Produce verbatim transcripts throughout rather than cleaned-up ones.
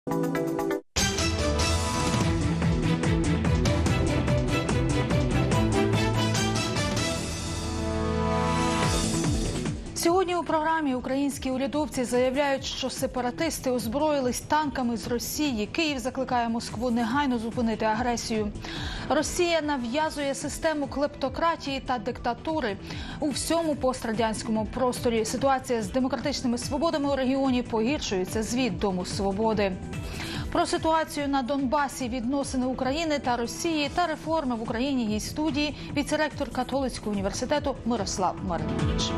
Сьогодні у програмі українські урядовці заявляють, що сепаратисти озброїлись танками з Росії. Київ закликає Москву негайно зупинити агресію. Росія нав'язує систему клептократії та диктатури у всьому пострадянському просторі. Ситуація з демократичними свободами у регіоні погіршується. Звіт Дому свободи. Про ситуацію на Донбасі, відносини України та Росії та реформи в Україні її студії віце-ректор Католицького університету Мирослав Мариневич.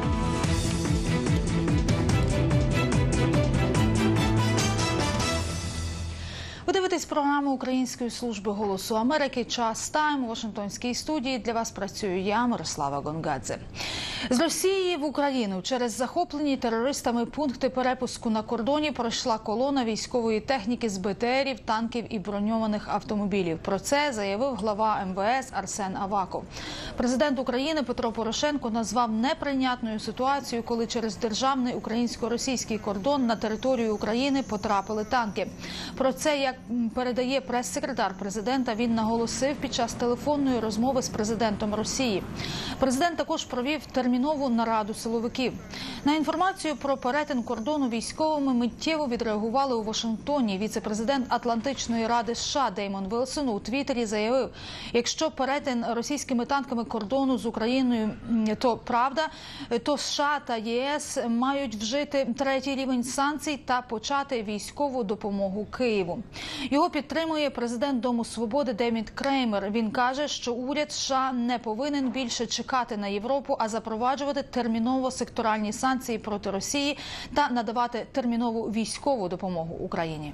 Ви дивитесь програму Української служби «Голосу Америки». Час тайм у Вашингтонській студії. Для вас працюю я, Мирослава Гонгадзе. З Росії в Україну через захоплені терористами пункти перепуску на кордоні пройшла колона військової техніки з Бе Те Ерів, танків і броньованих автомобілів. Про це заявив глава Ем Ве Ес Арсен Аваков. Президент України Петро Порошенко назвав неприйнятною ситуацію, коли через державний українсько-російський кордон на територію України потрапили танки. Про це, як передає прес-секретар президента, він наголосив під час телефонної розмови з президентом Росії. Президент також провів термінову нараду силовиків. На інформацію про перетин кордону військовими миттєво відреагували у Вашингтоні. Віце-президент Атлантичної ради США Деймон Вілсон у Твіттері заявив, якщо перетин російськими танками кордону з Україною то правда, то США та Є Ес мають вжити третій рівень санкцій та почати військову допомогу Києву. Його підтримує президент Дому свободи Девід Креймер. Він каже, що уряд США не повинен більше чекати на Європу, а запроваджувати терміново секторальні санкції проти Росії та надавати термінову військову допомогу Україні.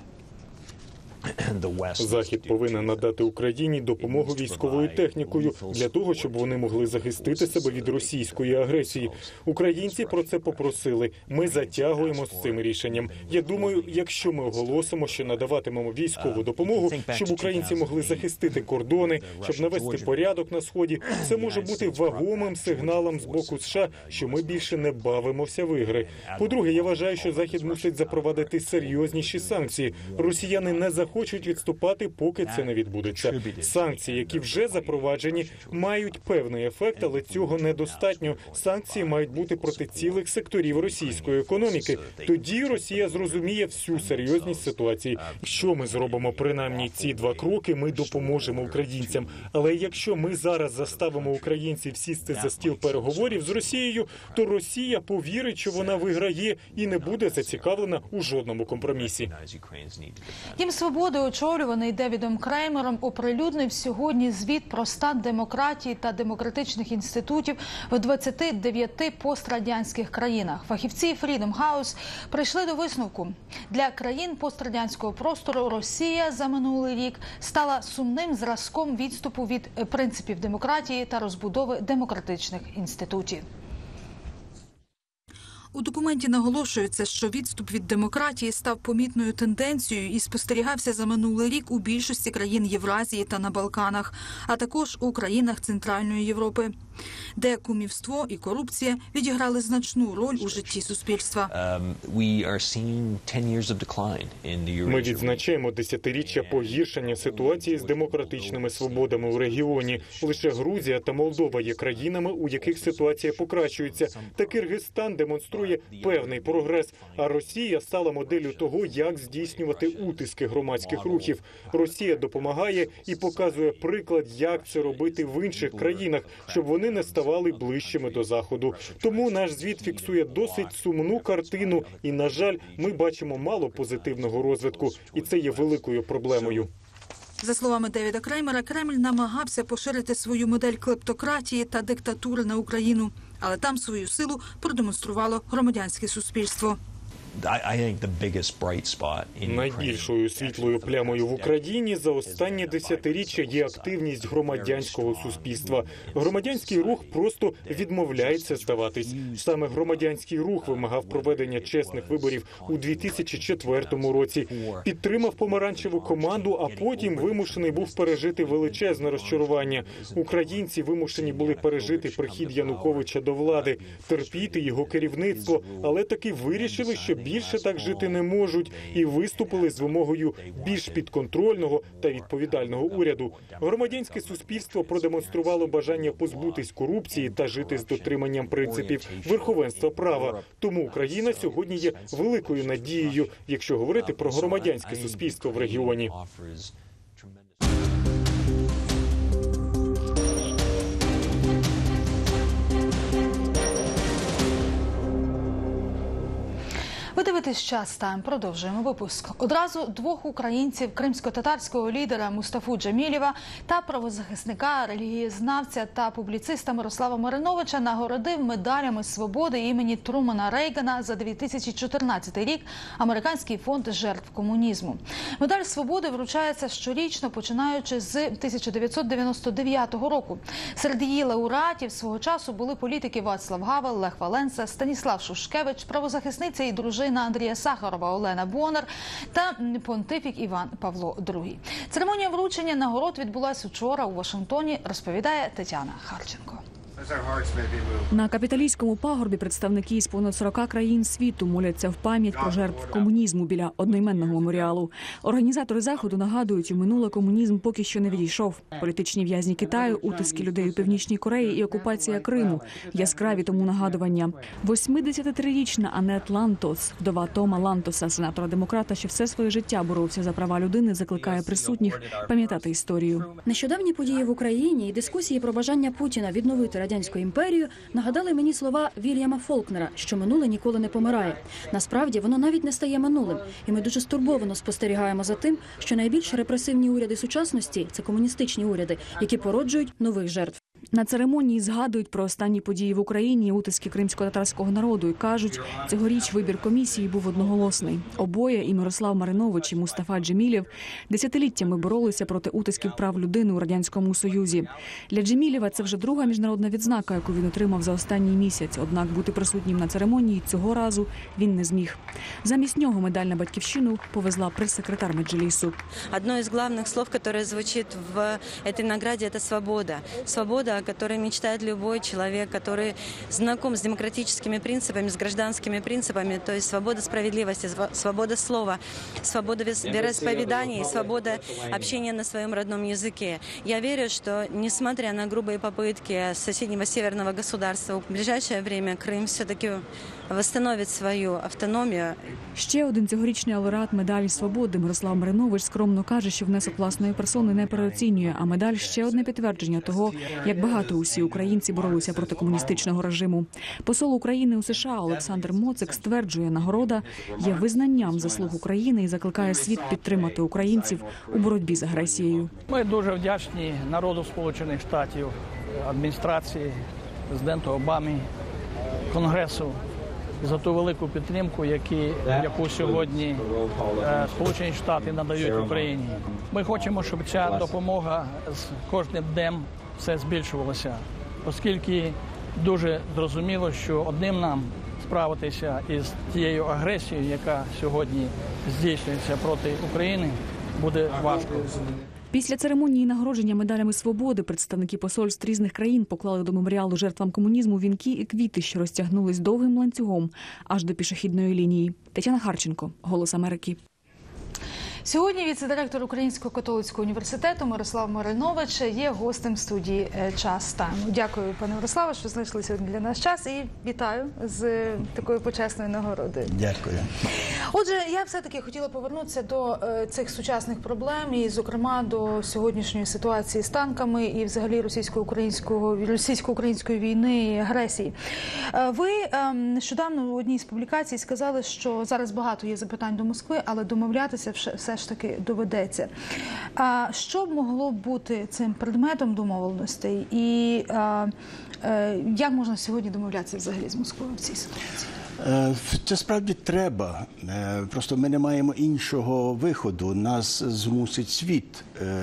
Захід повинен надати Україні допомогу військовою технікою для того, щоб вони могли захистити себе від російської агресії. Українці про це попросили. Ми затягуємо з цим рішенням. Я думаю, якщо ми оголосимо, що надаватимемо військову допомогу, щоб українці могли захистити кордони, щоб навести порядок на Сході, це може бути вагомим сигналом з боку США, що ми більше не бавимося в ігри. По-друге, я вважаю, що Захід мусить запровадити серйозніші санкції. Росіяни не захочуть хочуть відступати, поки це не відбудеться. Санкції, які вже запроваджені, мають певний ефект, але цього недостатньо. Санкції мають бути проти цілих секторів російської економіки. Тоді Росія зрозуміє всю серйозність ситуації. Якщо ми зробимо принаймні ці два кроки, ми допоможемо українцям. Але якщо ми зараз заставимо українців сісти за стіл переговорів з Росією, то Росія повірить, що вона виграє і не буде зацікавлена у жодному компромісі. Дім свободи, очолюваний Девідом Креймером, оприлюднив сьогодні звіт про стан демократії та демократичних інститутів в двадцяти дев'яти пострадянських країнах. Фахівці Freedom House прийшли до висновку. Для країн пострадянського простору Росія за минулий рік стала сумним зразком відступу від принципів демократії та розбудови демократичних інститутів. У документі наголошується, що відступ від демократії став помітною тенденцією і спостерігався за минулий рік у більшості країн Євразії та на Балканах, а також у країнах Центральної Європи, де кумівство і корупція відіграли значну роль у житті суспільства. Ми відзначаємо десятиріччя погіршення ситуації з демократичними свободами у регіоні. Лише Грузія та Молдова є країнами, у яких ситуація покращується. Та Киргизстан демонструє певний прогрес, а Росія стала моделлю того, як здійснювати утиски громадських рухів. Росія допомагає і показує приклад, як це робити в інших країнах, щоб вони не ставали ближчими до Заходу. Тому наш звіт фіксує досить сумну картину і, на жаль, ми бачимо мало позитивного розвитку, і це є великою проблемою. За словами Девіда Креймера, Кремль намагався поширити свою модель клептократії та диктатури на Україну, але там свою силу продемонструвало громадянське суспільство. Найбільшою світлою плямою в Україні за останні десятиріччя є активність громадянського суспільства. Громадянський рух просто відмовляється здаватись. Саме громадянський рух вимагав проведення чесних виборів у дві тисячі четвертому році, підтримав помаранчеву команду, а потім вимушений був пережити величезне розчарування. Українці вимушені були пережити прихід Януковича до влади, терпіти його керівництво, але таки вирішили, що більше так жити не можуть і виступили з вимогою більш підконтрольного та відповідального уряду. Громадянське суспільство продемонструвало бажання позбутись корупції та жити з дотриманням принципів верховенства права. Тому Україна сьогодні є великою надією, якщо говорити про громадянське суспільство в регіоні. Ви дивитесь «Час Тайм». Продовжуємо випуск. Одразу двох українців – кримсько-татарського лідера Мустафу Джемілєва та правозахисника, релігієзнавця та публіциста Мирослава Мариновича нагородив медалями свободи імені Трумана Рейгана за дві тисячі чотирнадцятий рік Американський фонд жертв комунізму. Медаль свободи вручається щорічно, починаючи з тисяча дев'ятсот дев'яносто дев'ятого року. Серед її лауреатів свого часу були політики Вацлав Гавел, Лех Валенса, Станіслав Шушкевич, правозахисниця і дружина Андрія Сахарова Олена Бонар та понтифік Іван Павло другий. Церемонія вручення нагород відбулася вчора у Вашингтоні, розповідає Тетяна Харченко. На Капітолійському пагорбі представники з понад сорока країн світу моляться в пам'ять про жертв комунізму біля одноіменного меморіалу. Організатори заходу нагадують, у минуле комунізм поки що не відійшов. Політичні в'язні Китаю, утиски людей у Північній Кореї і окупація Криму – яскраві тому нагадування. восьмидесятитрирічна Анет Лантос, вдова Тома Лантоса, сенатора-демократа, що все своє життя боровся за права людини, закликає присутніх пам'ятати історію. Нещодавні події в Україні і дискусії про бажання Путіна відновити Радянську імперію нагадали мені слова Вільяма Фолкнера, що минуле ніколи не помирає. Насправді, воно навіть не стає минулим. І ми дуже стурбовано спостерігаємо за тим, що найбільш репресивні уряди сучасності – це комуністичні уряди, які породжують нових жертв. На церемонії згадують про останні події в Україні, утиски кримсько-татарського народу і кажуть, цьогоріч вибір комісії був одноголосний. Обоє, і Мирослав Маринович, і Мустафа Джемілєв, десятиліттями боролися проти утисків прав людини у Радянському Союзі. Для Джемілєва це вже друга міжнародна відзнака, яку він отримав за останній місяць. Однак бути присутнім на церемонії цього разу він не зміг. Замість нього медаль на Батьківщину повезла прес-секретар Меджлісу. Одно из главных слов, которое звучит в этой награде, это свобода. Свобода, о которой мечтает любой человек, который знаком с демократическими принципами, с гражданскими принципами, то есть свобода справедливости, свобода слова, свобода вероисповедания, свобода общения на своем родном языке. Я верю, что, несмотря на грубые попытки соседнего северного государства, в ближайшее время Крым все-таки восстановить свою автономію. Ще один цьогорічний лауреат медалі свободи Мирослав Маринович скромно каже, що внесок власної персони не переоцінює, а медаль – ще одне підтвердження того, як багато усі українці боролися проти комуністичного режиму. Посол України у США Олександр Моцик стверджує, нагорода є визнанням заслуг України і закликає світ підтримати українців у боротьбі з агресією. Ми дуже вдячні народу Сполучених Штатів, адміністрації, президенту Обамі, Конгресу за ту велику підтримку, які, яку сьогодні е, Сполучені Штати надають Україні. Ми хочемо, щоб ця допомога з кожним днем все збільшувалася, оскільки дуже зрозуміло, що одним нам справитися із тією агресією, яка сьогодні здійснюється проти України, буде важко. Після церемонії нагородження медалями свободи представники посольств різних країн поклали до меморіалу жертвам комунізму вінки і квіти, що розтягнулись довгим ланцюгом аж до пішохідної лінії. Тетяна Харченко, «Голос Америки». Сьогодні віце-директор Українського католицького університету Мирослав Маринович є гостем студії «Час Тайм». Дякую, пане Мирославе, що знайшли сьогодні для нас час, і вітаю з такою почесною нагородою. Дякую. Отже, я все-таки хотіла повернутися до цих сучасних проблем і, зокрема, до сьогоднішньої ситуації з танками і, взагалі, російсько-українського, російсько-української війни і агресії. Ви нещодавно в одній з публікацій сказали, що зараз багато є запитань до Москви, але домовлятися все ж таки доведеться. А що б могло бути цим предметом домовленостей і а, а, як можна сьогодні домовлятися взагалі з Москвою в цій ситуації? Це справді треба. Просто ми не маємо іншого виходу. Нас змусить світ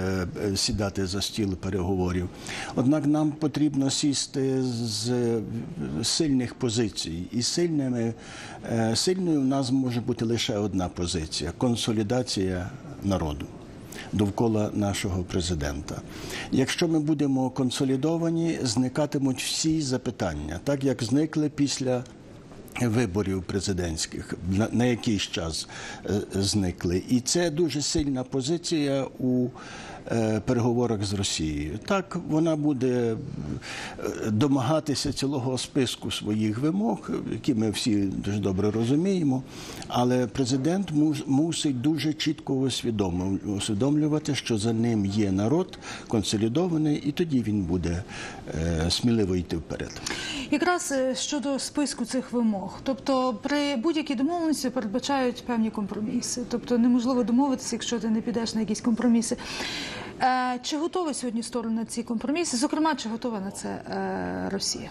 сідати за стіл переговорів. Однак нам потрібно сісти з сильних позицій. І сильними, сильною в нас може бути лише одна позиція – консолідація народу довкола нашого президента. Якщо ми будемо консолідовані, зникатимуть всі запитання, так як зникли після виборів президентських на, на якийсь час е, зникли. І це дуже сильна позиція у е, переговорах з Росією. Так, вона буде домагатися цілого списку своїх вимог, які ми всі дуже добре розуміємо, але президент мус, мусить дуже чітко усвідомлювати, що за ним є народ консолідований, і тоді він буде е, сміливо йти вперед. Якраз щодо списку цих вимог, тобто при будь-якій домовленості передбачають певні компроміси, тобто неможливо домовитися, якщо ти не підеш на якісь компроміси. Чи готові сьогодні сторони на ці компроміси? Зокрема, чи готова на це Росія?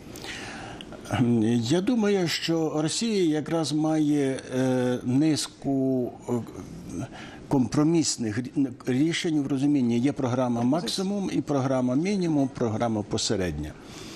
Я думаю, що Росія якраз має низку компромісних рішень в розумінні. Є програма «Максимум» і програма «Мінімум», програма «Посередня».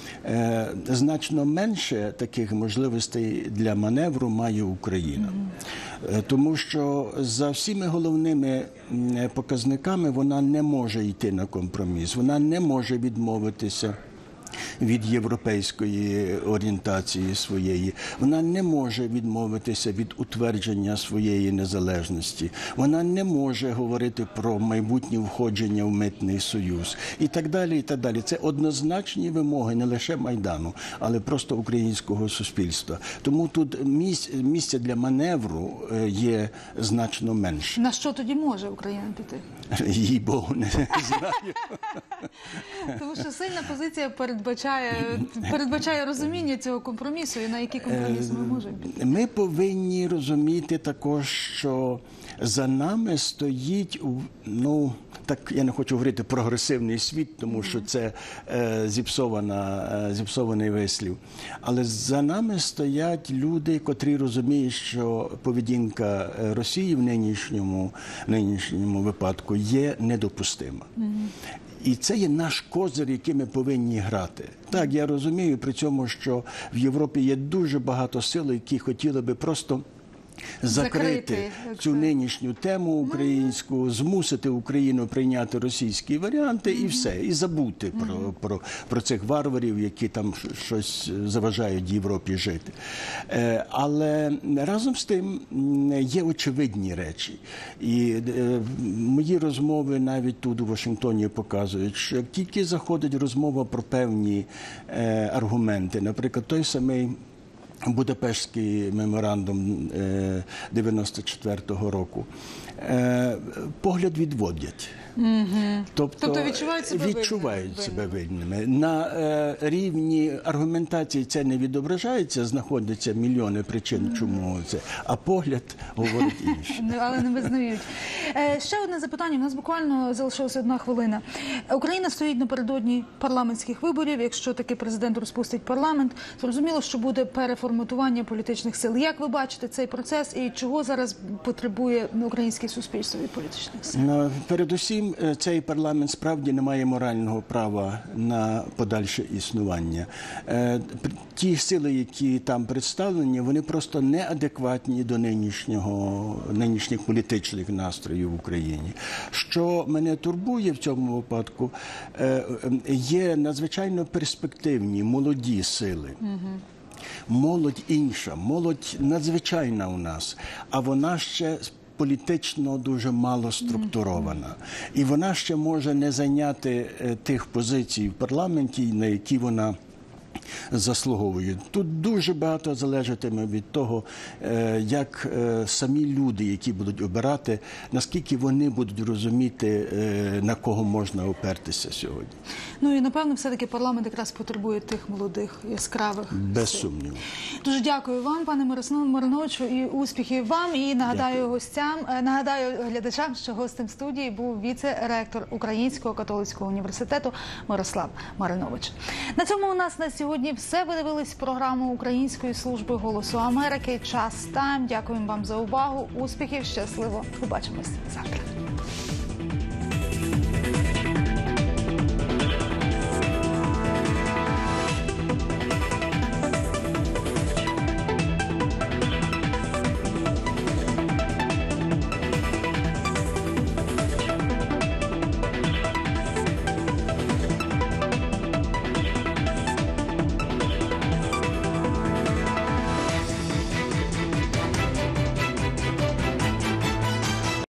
Значно менше таких можливостей для маневру має Україна. Тому що за всіми головними показниками вона не може йти на компроміс, вона не може відмовитися від європейської орієнтації своєї. Вона не може відмовитися від утвердження своєї незалежності. Вона не може говорити про майбутнє входження в митний союз. І так далі, і так далі. Це однозначні вимоги не лише Майдану, але просто українського суспільства. Тому тут місць, місця для маневру є значно менше. На що тоді може Україна піти? Їй Богу, не знаю. Тому що сильна позиція передбачає, передбачає розуміння цього компромісу, і на який компроміс ми можемо піти. Ми повинні розуміти також, що за нами стоїть, ну, так я не хочу говорити прогресивний світ, тому що це е, зіпсована, е, зіпсований вислів. Але за нами стоять люди, котрі розуміють, що поведінка Росії в нинішньому, в нинішньому випадку є недопустима. І це є наш козир, який ми повинні грати. Так, я розумію при цьому, що в Європі є дуже багато сил, які хотіли би просто закрити, закрити цю нинішню тему українську, змусити Україну прийняти російські варіанти і все, і забути mm-hmm. про, про, про цих варварів, які там щось заважають Європі жити. Е, але разом з тим є очевидні речі. І е, мої розмови навіть тут у Вашингтоні показують, що як тільки заходить розмова про певні е, аргументи, наприклад, той самий Будапештський меморандум дев'яносто четвертого року, погляд відводять. Mm-hmm. Тобто, тобто відчувають себе, відчувають винними. себе винними. На е, рівні аргументації це не відображається, знаходяться мільйони причин, mm-hmm. чому це, а погляд говорить інше. Але не визнають. Е, ще одне запитання, у нас буквально залишилася одна хвилина. Україна стоїть напередодні парламентських виборів, якщо таки президент розпустить парламент, зрозуміло, що буде переформатування політичних сил. Як ви бачите цей процес і чого зараз потребує українське суспільство від політичних сил? Ну, передусім, цей парламент справді не має морального права на подальше існування. Ті сили, які там представлені, вони просто неадекватні до нинішнього, нинішніх політичних настроїв в Україні. Що мене турбує в цьому випадку, є надзвичайно перспективні, молоді сили. Молодь інша, молодь надзвичайна у нас, а вона ще політично дуже мало структурована. І вона ще може не зайняти тих позицій в парламенті, на які вона заслуговує. Тут дуже багато залежатиме від того, як самі люди, які будуть обирати, наскільки вони будуть розуміти, на кого можна опертися сьогодні. Ну і, напевно, все-таки парламент якраз потребує тих молодих, яскравих Без сил. сумніву. Дуже дякую вам, пане Мариновичу, і успіхів вам. І нагадаю дякую. гостям, нагадаю глядачам, що гостем студії був віце-ректор Українського католицького університету Мирослав Маринович. На цьому у нас на сьогодні все. Ви дивились програму Української служби «Голосу Америки». Час тайм. Дякуємо вам за увагу. Успіхів, щасливо. Побачимось завтра.